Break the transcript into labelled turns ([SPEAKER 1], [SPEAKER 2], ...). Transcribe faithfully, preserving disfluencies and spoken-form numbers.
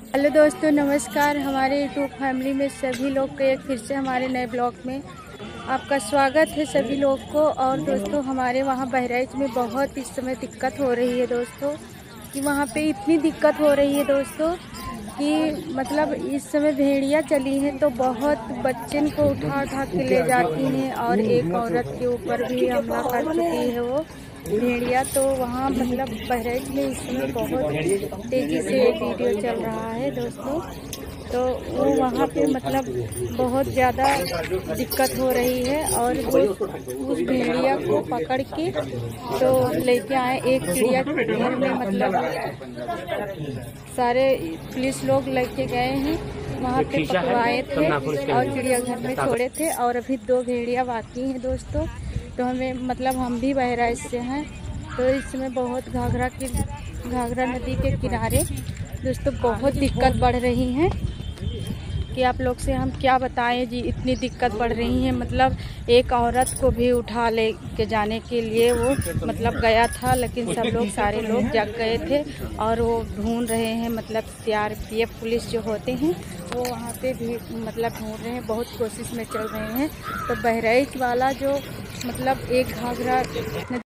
[SPEAKER 1] Hello दोस्तों, नमस्कार। हमारे यूट्यूब फैमिली में सभी लोग को एक फिर से हमारे नए ब्लॉग में आपका स्वागत है सभी लोग को। और दोस्तों, हमारे वहाँ बहराइच में बहुत इस समय दिक्कत हो रही है दोस्तों, कि वहाँ पे इतनी दिक्कत हो रही है दोस्तों कि मतलब इस समय भेड़िया चली हैं तो बहुत बच्चन को उठा उठा के ले जाती हैं और एक औरत के ऊपर भी हमला कर चुकी है वो भेड़िया। तो वहाँ मतलब बहराइच में इस समय बहुत तेज़ी से वीडियो चल रहा है दोस्तों। तो वो वहाँ पे मतलब बहुत ज़्यादा दिक्कत हो रही है और वो उस भेड़िया को पकड़ के तो लेके आए एक चिड़िया घर में, मतलब सारे पुलिस लोग लेके गए हैं वहाँ पे, पकड़वाए थे और चिड़ियाघर में छोड़े थे। और अभी दो भेड़िया बाकी हैं दोस्तों। तो हमें मतलब हम भी बहराइच से हैं, तो इस समय बहुत घाघरा की घाघरा नदी के किनारे दोस्तों बहुत दिक्कत बढ़ रही है कि आप लोग से हम क्या बताएं जी। इतनी दिक्कत बढ़ रही है, मतलब एक औरत को भी उठा ले के जाने के लिए वो मतलब गया था, लेकिन सब लोग सारे लोग जग गए थे और वो ढूंढ रहे हैं, मतलब C R P F police जो होते हैं वो वहाँ पे भी मतलब ढूंढ रहे हैं, बहुत कोशिश में चल रहे हैं। तो बहराइच वाला जो मतलब एक घाघरा